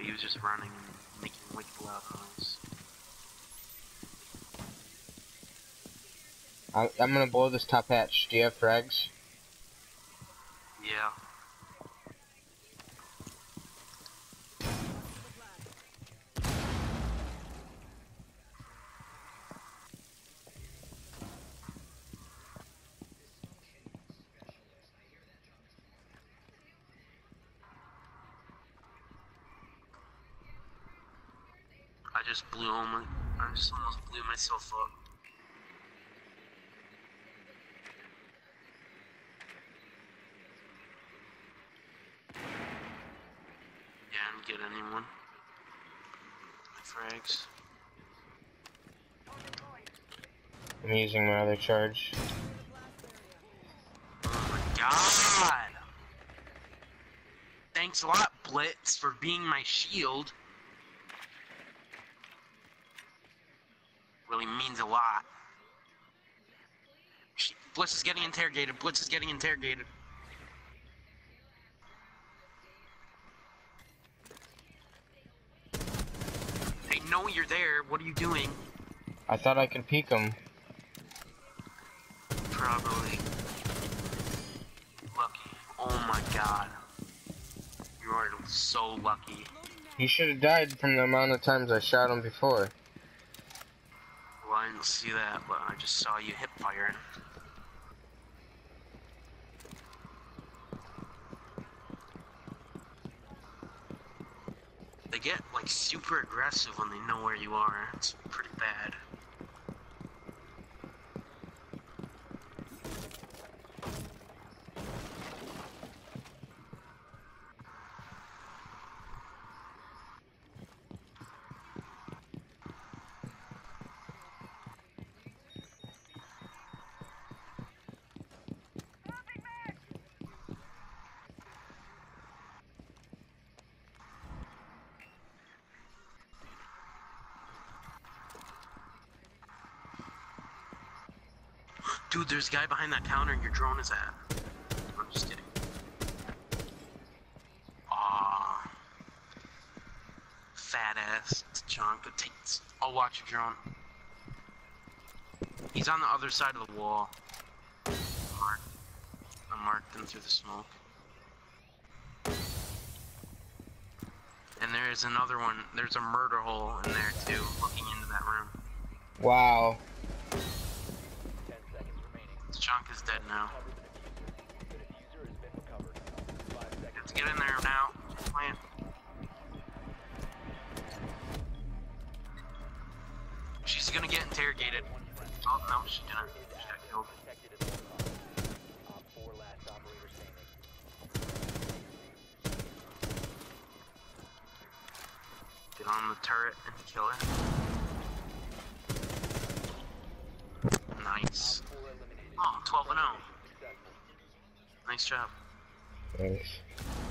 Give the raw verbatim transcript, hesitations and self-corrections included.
he was just running and making wicked loud noise. I, I'm gonna blow this top hatch. Do you have frags? Yeah. I just blew my, I just almost blew myself up. Yeah, I didn't get anyone. Frags. I'm using my other charge. Oh my god! Thanks a lot, Blitz, for being my shield. Really means a lot. Blitz is getting interrogated. Blitz is getting interrogated. They know you're there. What are you doing? I thought I could peek him. Probably. Lucky. Oh my god. You are so lucky. He should have died from the amount of times I shot him before. Well, I didn't see that, but I just saw you hip firing. They get, like, super aggressive when they know where you are. It's pretty bad. Dude, there's a guy behind that counter your drone is at. I'm just kidding. Aww. Fat ass chunk. But take, I'll watch your drone. He's on the other side of the wall. Mark. I marked him through the smoke. And there's another one. There's a murder hole in there too, looking into that room. Wow. Chunk is dead now. Let's get in there now. Plant. She's gonna get interrogated. Oh no, she didn't. She got killed. Get on the turret and kill her. Nice. Oh, twelve and oh. Nice job. Thanks.